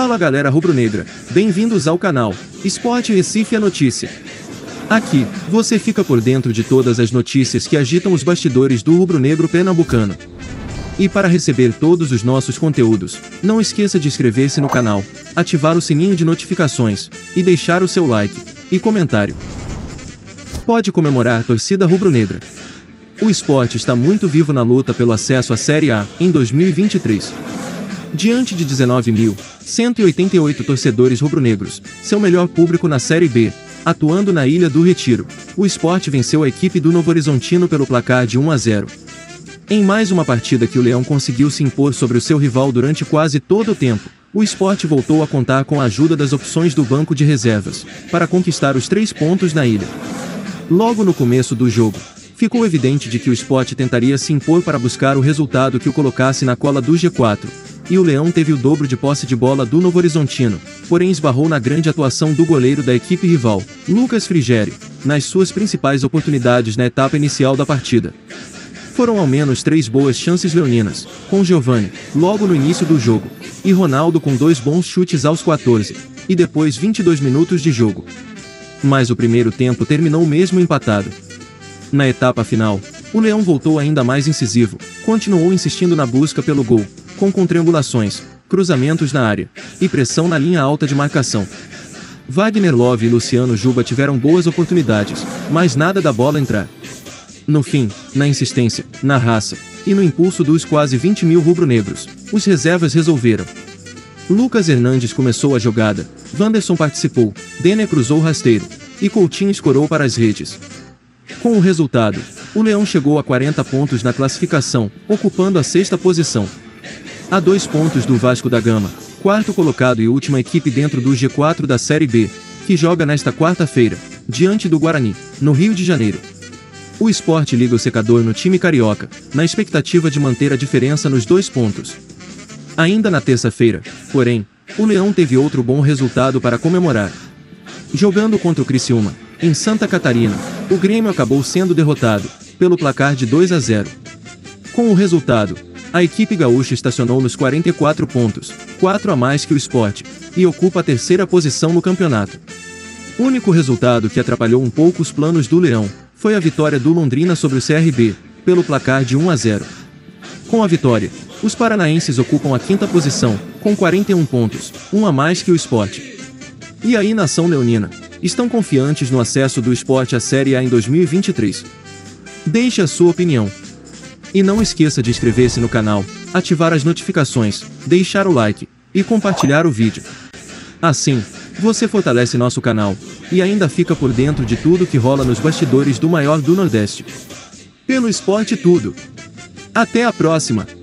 Fala galera rubro-negra, bem-vindos ao canal Esporte Recife a Notícia. Aqui, você fica por dentro de todas as notícias que agitam os bastidores do rubro-negro pernambucano. E para receber todos os nossos conteúdos, não esqueça de inscrever-se no canal, ativar o sininho de notificações, e deixar o seu like e comentário. Pode comemorar a torcida rubro-negra. O Sport está muito vivo na luta pelo acesso à Série A em 2023. Diante de 19.188 torcedores rubro-negros, seu melhor público na Série B, atuando na Ilha do Retiro, o Sport venceu a equipe do Novo Horizontino pelo placar de 1-0. Em mais uma partida que o Leão conseguiu se impor sobre o seu rival durante quase todo o tempo, o Sport voltou a contar com a ajuda das opções do banco de reservas, para conquistar os 3 pontos na ilha. Logo no começo do jogo, ficou evidente de que o Sport tentaria se impor para buscar o resultado que o colocasse na cola do G4, e o Leão teve o dobro de posse de bola do Novo Horizontino, porém esbarrou na grande atuação do goleiro da equipe rival, Lucas Frigério, nas suas principais oportunidades na etapa inicial da partida. Foram ao menos 3 boas chances leoninas, com Giovani, logo no início do jogo, e Ronaldo com 2 bons chutes aos 14, e depois 22 minutos de jogo. Mas o primeiro tempo terminou mesmo empatado. Na etapa final, o Leão voltou ainda mais incisivo, continuou insistindo na busca pelo gol, com contriangulações, cruzamentos na área, e pressão na linha alta de marcação. Wagner Love e Luciano Juba tiveram boas oportunidades, mas nada da bola entrar. No fim, na insistência, na raça, e no impulso dos quase 20 mil rubro-negros, os reservas resolveram. Lucas Hernandes começou a jogada, Wanderson participou, Denner cruzou rasteiro, e Coutinho escorou para as redes. Com o resultado, o Leão chegou a 40 pontos na classificação, ocupando a 6ª posição. A 2 pontos do Vasco da Gama, 4º colocado e última equipe dentro do G4 da Série B, que joga nesta quarta-feira, diante do Guarani, no Rio de Janeiro. O Sport liga o secador no time carioca, na expectativa de manter a diferença nos 2 pontos. Ainda na terça-feira, porém, o Leão teve outro bom resultado para comemorar. Jogando contra o Criciúma, em Santa Catarina, o Grêmio acabou sendo derrotado, pelo placar de 2-0. Com o resultado, a equipe gaúcha estacionou nos 44 pontos, 4 a mais que o Sport, e ocupa a 3ª posição no campeonato. O único resultado que atrapalhou um pouco os planos do Leão foi a vitória do Londrina sobre o CRB, pelo placar de 1-0. Com a vitória, os paranaenses ocupam a 5ª posição, com 41 pontos, 1 a mais que o Sport. E aí, nação leonina, estão confiantes no acesso do Sport à Série A em 2023? Deixe a sua opinião. E não esqueça de inscrever-se no canal, ativar as notificações, deixar o like e compartilhar o vídeo. Assim, você fortalece nosso canal e ainda fica por dentro de tudo que rola nos bastidores do maior do Nordeste. Pelo Sport tudo. Até a próxima!